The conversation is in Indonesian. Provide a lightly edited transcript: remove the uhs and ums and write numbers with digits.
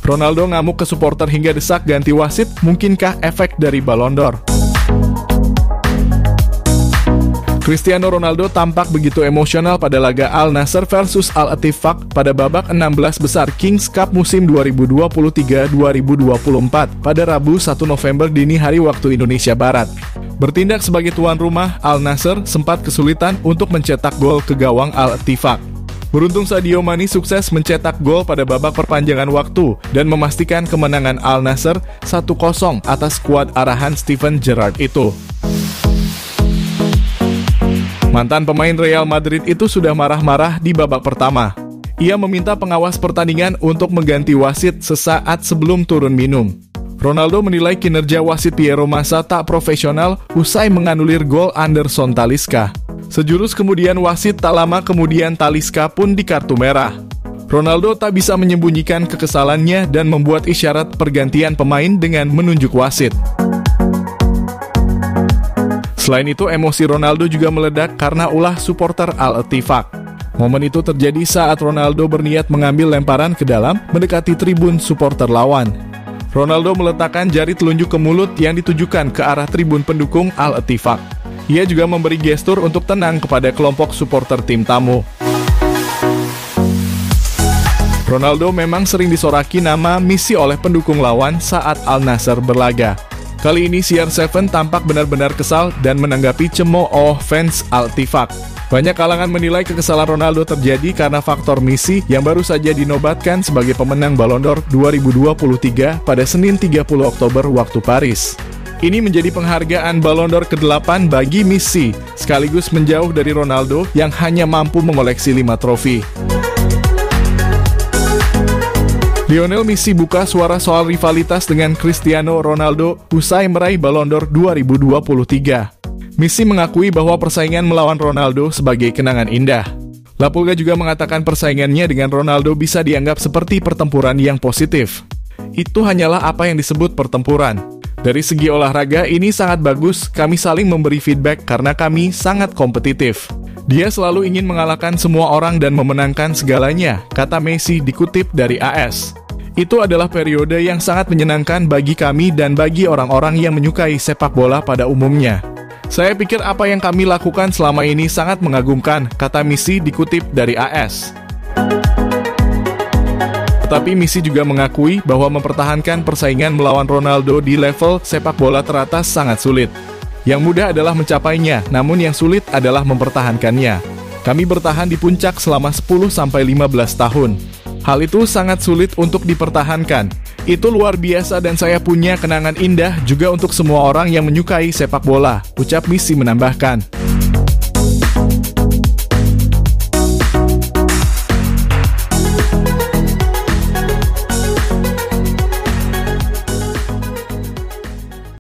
Ronaldo ngamuk ke supporter hingga desak ganti wasit, mungkinkah efek dari Ballon d'Or? Cristiano Ronaldo tampak begitu emosional pada laga Al Nassr versus Al-Ettifaq pada babak 16 besar Kings Cup musim 2023-2024 pada Rabu 1 November dini hari waktu Indonesia Barat. Bertindak sebagai tuan rumah, Al Nassr sempat kesulitan untuk mencetak gol ke gawang Al-Ettifaq. Beruntung Sadio Mane sukses mencetak gol pada babak perpanjangan waktu dan memastikan kemenangan Al Nassr 1-0 atas skuad arahan Steven Gerrard itu. Mantan pemain Real Madrid itu sudah marah-marah di babak pertama. Ia meminta pengawas pertandingan untuk mengganti wasit sesaat sebelum turun minum. Ronaldo menilai kinerja wasit Piero Massa tak profesional usai menganulir gol Anderson Talisca. Sejurus kemudian wasit tak lama kemudian Talisca pun di kartu merah. Ronaldo tak bisa menyembunyikan kekesalannya dan membuat isyarat pergantian pemain dengan menunjuk wasit. Selain itu, emosi Ronaldo juga meledak karena ulah supporter Al-Ettifaq. Momen itu terjadi saat Ronaldo berniat mengambil lemparan ke dalam, mendekati tribun supporter lawan. Ronaldo meletakkan jari telunjuk ke mulut yang ditujukan ke arah tribun pendukung Al-Ettifaq. Ia juga memberi gestur untuk tenang kepada kelompok supporter tim tamu. Ronaldo memang sering disoraki nama Messi oleh pendukung lawan saat Al Nassr berlaga. Kali ini CR7 tampak benar-benar kesal dan menanggapi cemooh fans Al-Ettifaq. Banyak kalangan menilai kekesalan Ronaldo terjadi karena faktor Messi yang baru saja dinobatkan sebagai pemenang Ballon d'Or 2023 pada Senin 30 Oktober waktu Paris. Ini menjadi penghargaan Ballon d'Or ke-8 bagi Messi, sekaligus menjauh dari Ronaldo yang hanya mampu mengoleksi 5 trofi. Lionel Messi buka suara soal rivalitas dengan Cristiano Ronaldo usai meraih Ballon d'Or 2023. Messi mengakui bahwa persaingan melawan Ronaldo sebagai kenangan indah. La Pulga juga mengatakan persaingannya dengan Ronaldo bisa dianggap seperti pertempuran yang positif. Itu hanyalah apa yang disebut pertempuran. Dari segi olahraga ini sangat bagus, kami saling memberi feedback karena kami sangat kompetitif. Dia selalu ingin mengalahkan semua orang dan memenangkan segalanya, kata Messi dikutip dari AS. Itu adalah periode yang sangat menyenangkan bagi kami dan bagi orang-orang yang menyukai sepak bola pada umumnya. Saya pikir apa yang kami lakukan selama ini sangat mengagumkan, kata Messi dikutip dari AS. Tetapi Messi juga mengakui bahwa mempertahankan persaingan melawan Ronaldo di level sepak bola teratas sangat sulit. Yang mudah adalah mencapainya, namun yang sulit adalah mempertahankannya. Kami bertahan di puncak selama 10-15 tahun. Hal itu sangat sulit untuk dipertahankan. Itu luar biasa dan saya punya kenangan indah juga untuk semua orang yang menyukai sepak bola, ucap Messi menambahkan.